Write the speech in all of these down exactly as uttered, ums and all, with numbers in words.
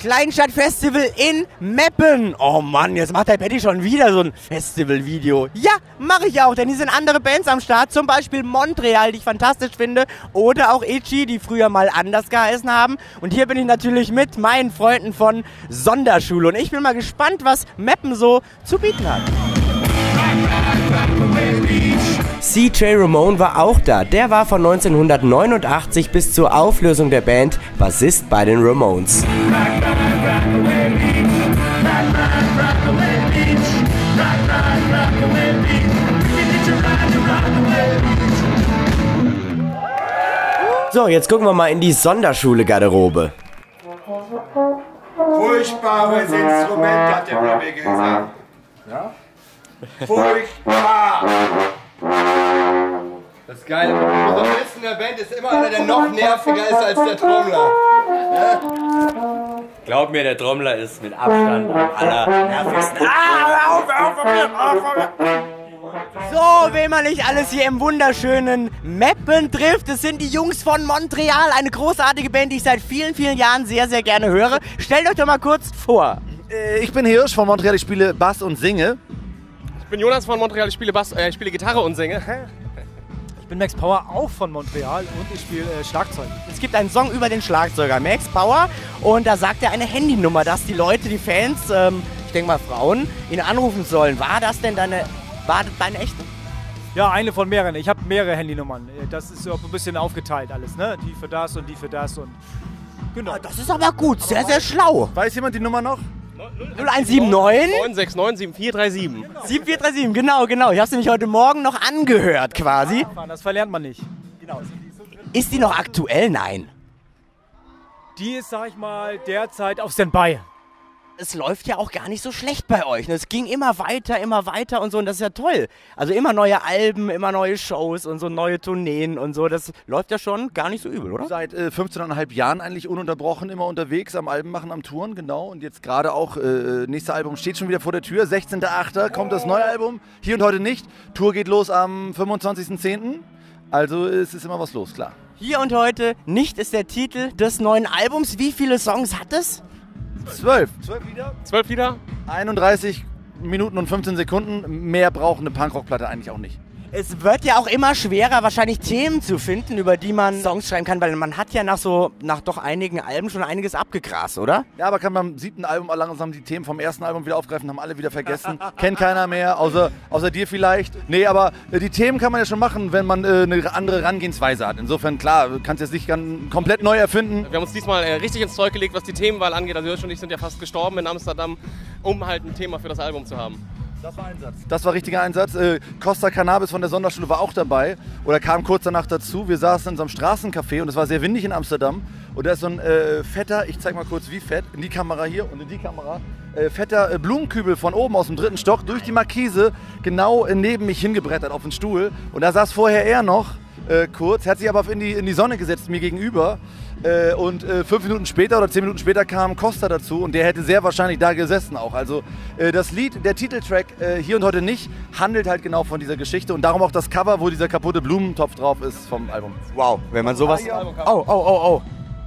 Kleinstadtfestival in Meppen. Oh Mann, jetzt macht der Patty schon wieder so ein Festivalvideo. Ja, mache ich auch, denn hier sind andere Bands am Start. Zum Beispiel Montreal, die ich fantastisch finde. Oder auch Itchy, die früher mal anders geheißen haben. Und hier bin ich natürlich mit meinen Freunden von Sonderschule. Und ich bin mal gespannt, was Meppen so zu bieten hat. C J Ramone war auch da. Der war von neunzehnhundertneunundachtzig bis zur Auflösung der Band Bassist bei den Ramones. So, jetzt gucken wir mal in die Sonderschule-Garderobe. Furchtbares Instrument, hat der Bibel gesagt. Ja? Furchtbar! Das Geile, der Gitarrist in der Band ist immer einer, der noch nerviger ist als der Trommler. Ja? Glaub mir, der Trommler ist mit Abstand am allernervigsten. Ah, auf, auf, auf, auf, auf. So, wen man nicht alles hier im wunderschönen Meppen trifft, das sind die Jungs von Montreal, eine großartige Band, die ich seit vielen, vielen Jahren sehr, sehr gerne höre. Stellt euch doch mal kurz vor. Äh, ich bin Hirsch von Montreal, ich spiele Bass und singe. Ich bin Jonas von Montreal, ich spiele Bass, äh, ich spiele Gitarre und singe. Ich bin Max Power, auch von Montreal, und ich spiele äh, Schlagzeug. Es gibt einen Song über den Schlagzeuger Max Power und da sagt er eine Handynummer, dass die Leute, die Fans, ähm, ich denke mal Frauen, ihn anrufen sollen. War das denn deine, war das deine echte? Ja, eine von mehreren. Ich habe mehrere Handynummern. Das ist so ein bisschen aufgeteilt alles, ne? Die für das und die für das und genau. Ah, das ist aber gut, sehr, sehr schlau. Weiß jemand die Nummer noch? null eins sieben neun neun sechs neun sieben vier drei sieben. sieben vier drei sieben, genau, genau. Ich habe es nämlich heute Morgen noch angehört quasi. Das verlernt man nicht. Genau. Ist die noch aktuell? Nein. Die ist, sag ich mal, derzeit auf Standby. Es läuft ja auch gar nicht so schlecht bei euch. Es ging immer weiter, immer weiter und so, und das ist ja toll. Also immer neue Alben, immer neue Shows und so neue Tourneen und so. Das läuft ja schon gar nicht so übel, oder? Seit äh, fünfzehn Komma fünf Jahren eigentlich ununterbrochen immer unterwegs, am Alben machen, am Touren, genau. Und jetzt gerade auch, äh, nächste Album steht schon wieder vor der Tür. sechzehnter achter kommt das neue Album, hier und heute nicht. Tour geht los am fünfundzwanzigsten zehnten Also es ist immer was los, klar. Hier und heute nicht ist der Titel des neuen Albums. Wie viele Songs hat es? Zwölf. Zwölf Lieder? Zwölf Lieder? einunddreißig Minuten und fünfzehn Sekunden. Mehr braucht eine Punkrock-Platte eigentlich auch nicht. Es wird ja auch immer schwerer, wahrscheinlich Themen zu finden, über die man Songs schreiben kann, weil man hat ja nach so, nach doch einigen Alben schon einiges abgegrast, oder? Ja, aber kann beim siebten Album langsam die Themen vom ersten Album wieder aufgreifen, haben alle wieder vergessen. Kennt keiner mehr, außer, außer dir vielleicht. Nee, aber äh, die Themen kann man ja schon machen, wenn man äh, eine andere Herangehensweise hat. Insofern, klar, kannst jetzt nicht ganz, komplett neu erfinden. Wir haben uns diesmal äh, richtig ins Zeug gelegt, was die Themenwahl angeht. Also Hirsch und ich sind ja fast gestorben in Amsterdam, um halt ein Thema für das Album zu haben. Das war Einsatz. Das war richtiger Einsatz. Äh, Costa Cannabis von der Sonderschule war auch dabei oder kam kurz danach dazu. Wir saßen in so einem Straßencafé und es war sehr windig in Amsterdam. Und da ist so ein äh, fetter, ich zeig mal kurz wie fett, in die Kamera hier und in die Kamera, äh, fetter äh, Blumenkübel von oben aus dem dritten Stock durch die Markise genau äh, neben mich hingebrettert auf den Stuhl. Und da saß vorher er noch äh, kurz, hat sich aber in die, in die Sonne gesetzt mir gegenüber. Äh, und äh, fünf Minuten später oder zehn Minuten später kam Costa dazu und der hätte sehr wahrscheinlich da gesessen auch. Also äh, das Lied, der Titeltrack äh, Hier und heute nicht, handelt halt genau von dieser Geschichte und darum auch das Cover, wo dieser kaputte Blumentopf drauf ist vom Album. Wow, wenn man sowas... Oh, oh, oh, oh.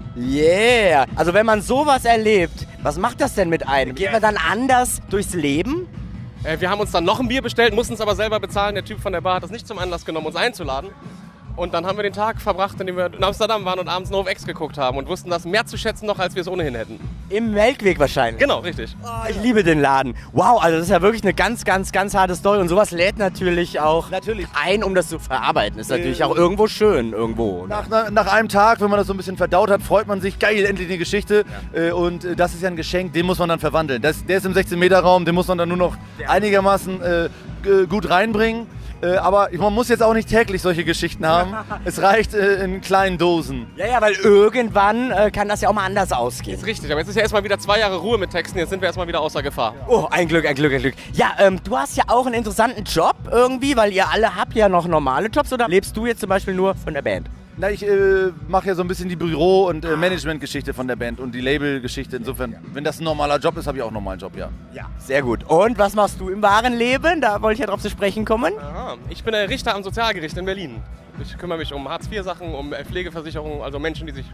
Yeah! Also wenn man sowas erlebt, was macht das denn mit einem? Geht man dann anders durchs Leben? Äh, wir haben uns dann noch ein Bier bestellt, mussten es aber selber bezahlen. Der Typ von der Bar hat das nicht zum Anlass genommen, uns einzuladen. Und dann haben wir den Tag verbracht, in dem wir in Amsterdam waren und abends NoFX geguckt haben und wussten das mehr zu schätzen noch, als wir es ohnehin hätten. Im Melkweg wahrscheinlich? Genau, richtig. Oh, ich liebe den Laden. Wow, also das ist ja wirklich eine ganz, ganz, ganz harte Story. Und sowas lädt natürlich auch natürlich ein, um das zu verarbeiten. Ist natürlich auch irgendwo schön, irgendwo. Nach, nach, nach einem Tag, wenn man das so ein bisschen verdaut hat, freut man sich, geil, endlich eine Geschichte. Ja. Und äh, das ist ja ein Geschenk, den muss man dann verwandeln. Das, der ist im sechzehn Meter Raum, den muss man dann nur noch einigermaßen äh, gut reinbringen. Äh, aber man muss jetzt auch nicht täglich solche Geschichten haben. Es reicht äh, in kleinen Dosen. Ja, ja, weil irgendwann äh, kann das ja auch mal anders ausgehen. Ist richtig, aber jetzt ist ja erstmal wieder zwei Jahre Ruhe mit Texten, jetzt sind wir erstmal wieder außer Gefahr. Oh, ein Glück, ein Glück, ein Glück. Ja, ähm, du hast ja auch einen interessanten Job irgendwie, weil ihr alle habt ja noch normale Jobs, oder lebst du jetzt zum Beispiel nur von der Band? Na, ich äh, mache ja so ein bisschen die Büro- und äh, Management-Geschichte von der Band und die Label-Geschichte. Insofern, wenn das ein normaler Job ist, habe ich auch einen normalen Job, ja. Ja, sehr gut. Und was machst du im wahren Leben? Da wollte ich ja drauf zu sprechen kommen. Aha, ich bin der Richter am Sozialgericht in Berlin. Ich kümmere mich um Hartz vier Sachen, um Pflegeversicherung, also Menschen, die sich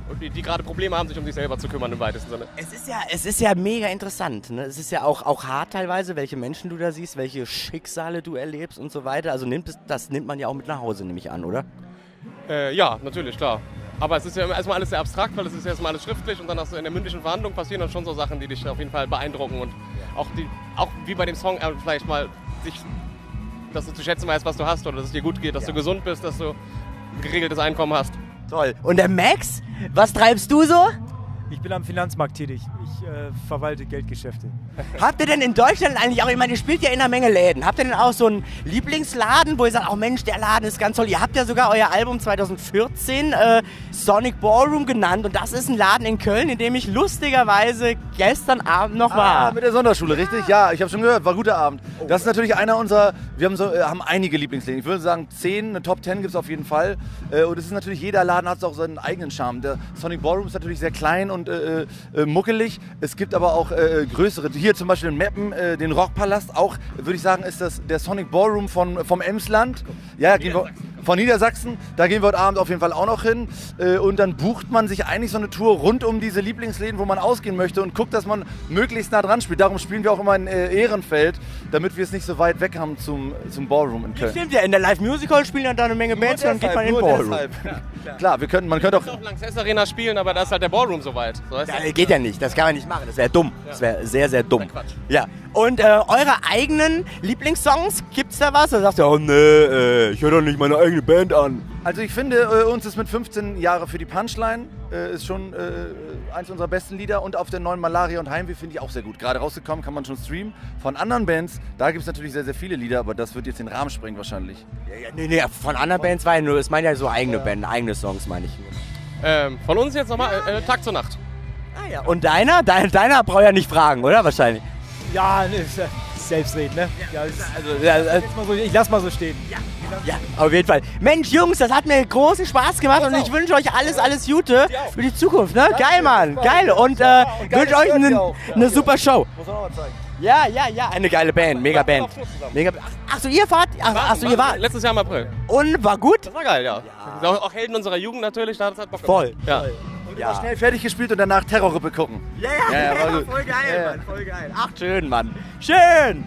Und die, die gerade Probleme haben, sich um sich selber zu kümmern im weitesten Sinne. Es ist ja, es ist ja mega interessant. Ne? Es ist ja auch, auch hart teilweise, welche Menschen du da siehst, welche Schicksale du erlebst und so weiter. Also nimmt es, das nimmt man ja auch mit nach Hause, nehme ich an, oder? Äh, ja, natürlich, klar. Aber es ist ja erstmal alles sehr abstrakt, weil es ist ja erstmal alles schriftlich und dann hast du in der mündlichen Verhandlung passieren dann schon so Sachen, die dich auf jeden Fall beeindrucken und auch, die, auch wie bei dem Song äh, vielleicht mal sich, dass du zu schätzen weißt, was du hast oder dass es dir gut geht, dass ja. du gesund bist, dass du ein geregeltes Einkommen hast. Toll. Und der Max, was treibst du so? Ich bin am Finanzmarkt tätig. Ich äh, verwalte Geldgeschäfte. Habt ihr denn in Deutschland eigentlich auch, ich meine, ihr spielt ja in einer Menge Läden, habt ihr denn auch so einen Lieblingsladen, wo ihr sagt, oh Mensch, der Laden ist ganz toll. Ihr habt ja sogar euer Album zwanzig vierzehn äh, Sonic Ballroom genannt und das ist ein Laden in Köln, in dem ich lustigerweise gestern Abend noch war. Ah, mit der Sonderschule, richtig? Ja, ich habe schon gehört, war ein guter Abend. Das ist natürlich einer unserer, wir haben, so, äh, haben einige Lieblingsläden. Ich würde sagen zehn, eine Top zehn gibt es auf jeden Fall. Äh, und es ist natürlich, jeder Laden hat auch seinen eigenen Charme. Der Sonic Ballroom ist natürlich sehr klein und äh, äh, muckelig. Es gibt aber auch äh, größere. Hier zum Beispiel in Meppen, äh, den Rockpalast. Auch, würde ich sagen, ist das der Sonic Ballroom von, vom Emsland. Ja, gehen wir, von Niedersachsen. Da gehen wir heute Abend auf jeden Fall auch noch hin. Äh, und dann bucht man sich eigentlich so eine Tour rund um diese Lieblingsläden, wo man ausgehen möchte und guckt, dass man möglichst nah dran spielt. Darum spielen wir auch immer in äh, Ehrenfeld, damit wir es nicht so weit weg haben zum, zum Ballroom in Köln. Stimmt ja, in der Live Music Hall spielen ja da eine Menge Bands und dann geht man in den Ballroom. Ja, klar, wir könnten, man könnte auch... auch Lanxess Arena spielen, aber da ist halt der Ballroom so weit. So, weißt du? Ja, geht ja nicht, das kann man nicht machen, das wäre dumm. Das wäre sehr, sehr dumm. Ja. Und äh, eure eigenen Lieblingssongs, gibt's da was? Oder sagst du, oh nee, äh, ich höre doch nicht meine eigene Band an. Also ich finde, äh, uns ist mit fünfzehn Jahre für die Punchline, äh, ist schon äh, eins unserer besten Lieder. Und auf der neuen Malaria und Heimweh finde ich auch sehr gut. Gerade rausgekommen, kann man schon streamen. Von anderen Bands, da gibt es natürlich sehr, sehr viele Lieder, aber das wird jetzt den Rahmen sprengen wahrscheinlich. Ja, ja, nee, nee, von anderen Bands war ja nur, ich meine ja so eigene ja. Band, eigene Songs meine ich. Ähm, von uns jetzt nochmal äh, Tag zur Nacht. Ah ja, und deiner? Deiner, deiner braucht ja nicht fragen, oder? Wahrscheinlich. Ja, ne, ist, äh, Selbstreden, ne? Ja, ist, also, ja, äh, mal so, ich lass mal so stehen. Ja, ja, auf jeden Fall. Mensch, Jungs, das hat mir großen Spaß gemacht und ich wünsche euch alles, alles Gute für die Zukunft, ne? Geil, Mann, geil. Und äh, wünsche euch eine, eine super Show. Muss man auch mal zeigen. Ja, ja, ja, eine geile Band, mega Band. Mega, ach, ach so, ihr fahrt? Ach, ach so, ihr wart? Letztes Jahr im April. Und, war gut? Das war geil, ja. ja. Auch, auch Helden unserer Jugend natürlich, da hat es halt Bock Voll. gemacht. Ja. Und ja. Schnell fertig gespielt und danach Terrorrippe gucken. Ja, ja, ja, ja, ja voll geil, ja. Mann, voll geil. Ach, schön, Mann. Schön!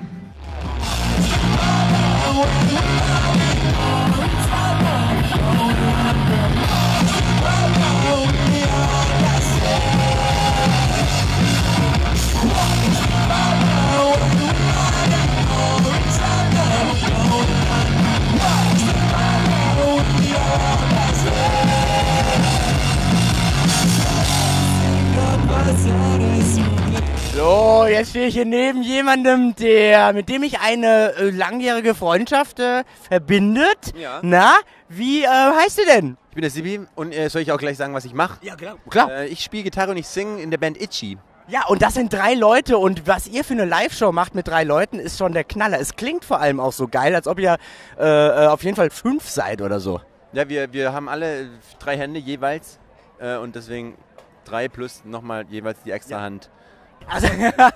So, jetzt stehe ich hier neben jemandem, der, mit dem ich eine äh, langjährige Freundschaft äh, verbindet. Ja. Na, wie äh, heißt du denn? Ich bin der Sibi und äh, soll ich auch gleich sagen, was ich mache? Ja, klar. klar. Äh, ich spiele Gitarre und ich singe in der Band Itchy. Ja, und das sind drei Leute und was ihr für eine Live-Show macht mit drei Leuten, ist schon der Knaller. Es klingt vor allem auch so geil, als ob ihr äh, auf jeden Fall fünf seid oder so. Ja, wir, wir haben alle drei Hände jeweils äh, und deswegen drei plus nochmal jeweils die extra ja. Hand. Also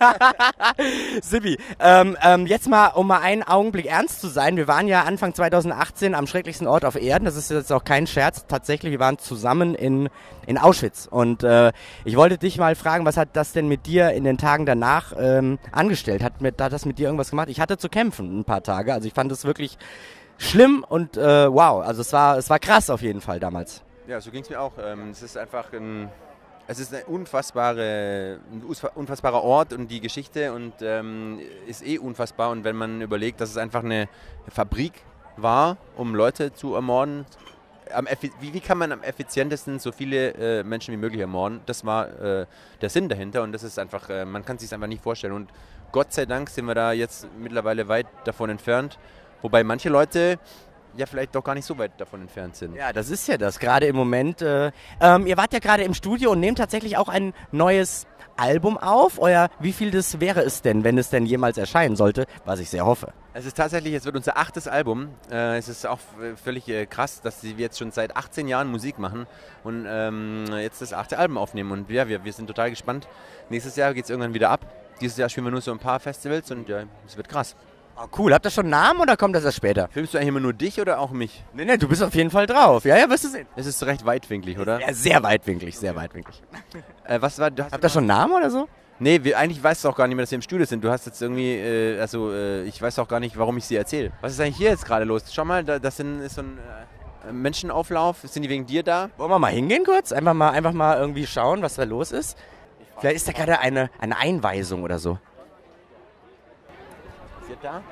Sibi, ähm, ähm, jetzt mal, um mal einen Augenblick ernst zu sein. Wir waren ja Anfang zweitausendachtzehn am schrecklichsten Ort auf Erden. Das ist jetzt auch kein Scherz. Tatsächlich, wir waren zusammen in, in Auschwitz. Und äh, ich wollte dich mal fragen, was hat das denn mit dir in den Tagen danach ähm, angestellt? Hat, mit, hat das mit dir irgendwas gemacht? Ich hatte zu kämpfen ein paar Tage. Also ich fand es wirklich schlimm und äh, wow. Also es war, es war krass auf jeden Fall damals. Ja, so ging es mir auch. Ähm, es ist einfach ein... Es ist ein, unfassbare, ein unfassbarer Ort und die Geschichte und ähm, ist eh unfassbar. Und wenn man überlegt, dass es einfach eine Fabrik war, um Leute zu ermorden, am wie, wie kann man am effizientesten so viele äh, Menschen wie möglich ermorden? Das war äh, der Sinn dahinter und das ist einfach, äh, man kann es sich einfach nicht vorstellen. Und Gott sei Dank sind wir da jetzt mittlerweile weit davon entfernt, wobei manche Leute ja vielleicht doch gar nicht so weit davon entfernt sind. Ja, das ist ja das, gerade im Moment. Äh, ähm, ihr wart ja gerade im Studio und nehmt tatsächlich auch ein neues Album auf. Euer, wie viel das wäre es denn, wenn es denn jemals erscheinen sollte, was ich sehr hoffe? Es ist tatsächlich, es wird unser achtes Album. Äh, es ist auch völlig äh, krass, dass wir jetzt schon seit achtzehn Jahren Musik machen und ähm, jetzt das achte Album aufnehmen. Und ja, wir, wir sind total gespannt. Nächstes Jahr geht es irgendwann wieder ab. Dieses Jahr spielen wir nur so ein paar Festivals und ja, es wird krass. Oh, cool, habt ihr schon einen Namen oder kommt das erst später? Filmst du eigentlich immer nur dich oder auch mich? Nee, nee, du bist auf jeden Fall drauf. Ja, ja, wirst du sehen. Es ist recht weitwinklig, oder? Ja, sehr weitwinklig, sehr weitwinklig. Äh, was war, du hast Habt ihr schon einen Namen oder so? Nee, wir, eigentlich weißt du auch gar nicht mehr, dass wir im Studio sind. Du hast jetzt irgendwie, äh, also äh, ich weiß auch gar nicht, warum ich sie erzähle. Was ist eigentlich hier jetzt gerade los? Schau mal, da, das sind, ist so ein äh, Menschenauflauf. Sind die wegen dir da? Wollen wir mal hingehen kurz? Einfach mal, einfach mal irgendwie schauen, was da los ist? Vielleicht ist da gerade eine, eine Einweisung oder so. Was passiert da?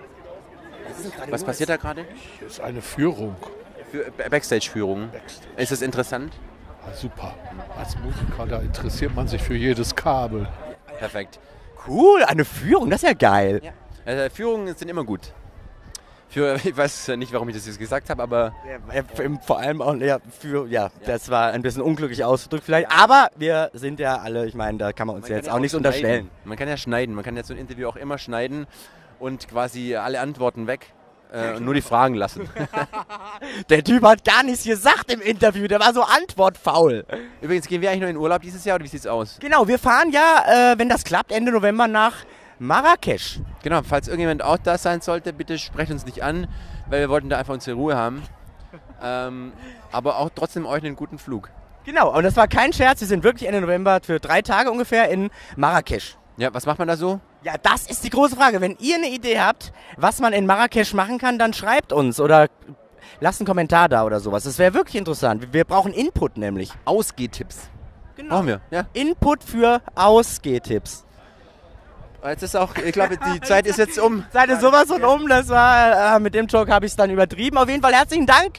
Was passiert da gerade? Das ist eine Führung. Für Backstage-Führung. Backstage. Ist das interessant? Ja, super. Als Musiker, da interessiert man sich für jedes Kabel. Perfekt. Cool, eine Führung, das ist ja geil. Ja. Äh, Führungen sind immer gut. Für, ich weiß nicht, warum ich das jetzt gesagt habe, aber Ja, vor allem auch, ja, für, ja, das war ein bisschen unglücklich ausgedrückt vielleicht, aber wir sind ja alle, ich meine, da kann man uns man ja jetzt kann auch ja nichts schneiden. unterstellen. Man kann ja schneiden, man kann jetzt so ein Interview auch immer schneiden und quasi alle Antworten weg äh, und nur die Fragen lassen. Der Typ hat gar nichts gesagt im Interview, der war so antwortfaul. Übrigens, gehen wir eigentlich noch in Urlaub dieses Jahr oder wie sieht's aus? Genau, wir fahren ja, äh, wenn das klappt, Ende November nach Marrakesch. Genau, falls irgendjemand auch da sein sollte, bitte sprecht uns nicht an, weil wir wollten da einfach unsere Ruhe haben. ähm, aber auch trotzdem euch einen guten Flug. Genau, und das war kein Scherz, wir sind wirklich Ende November für drei Tage ungefähr in Marrakesch. Ja, was macht man da so? Ja, das ist die große Frage. Wenn ihr eine Idee habt, was man in Marrakesch machen kann, dann schreibt uns oder lasst einen Kommentar da oder sowas. Das wäre wirklich interessant. Wir brauchen Input nämlich. Ausgehtipps. Genau. Brauchen wir, ja. Input für Ausgehtipps. Jetzt ist auch, ich glaube, die Zeit ist jetzt um. Seid ihr sowas von um? Das war, äh, mit dem Joke habe ich es dann übertrieben. Auf jeden Fall herzlichen Dank.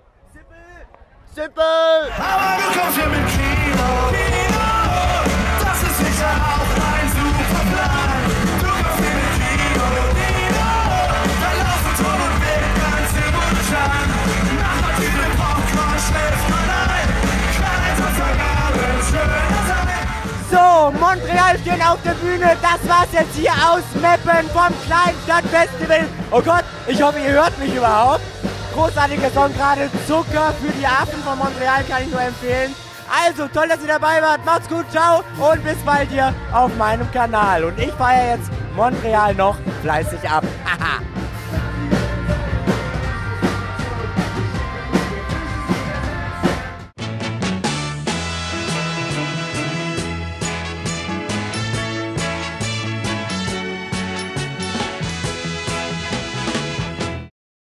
Sippel! Sippel! Aber du kommst hier mit Kino. Kino! Das ist sicher auch ein super Plan. Du kommst hier mit Kino. Kino! Da laufen Ton und Bild ganz im Mundschan. Nach einer Tüte Popcorn schläft man ein. Kleiner Sonntagabend, schöner Tag. So, Montreal stehen auf der Bühne. Das war's jetzt hier aus Meppen vom Kleinstadtfestival. Oh Gott, ich hoffe, ihr hört mich überhaupt. Großartiger Song gerade. Zucker für die Affen von Montreal kann ich nur empfehlen. Also, toll, dass ihr dabei wart. Macht's gut, ciao und bis bald hier auf meinem Kanal. Und ich feiere jetzt Montreal noch fleißig ab. Haha.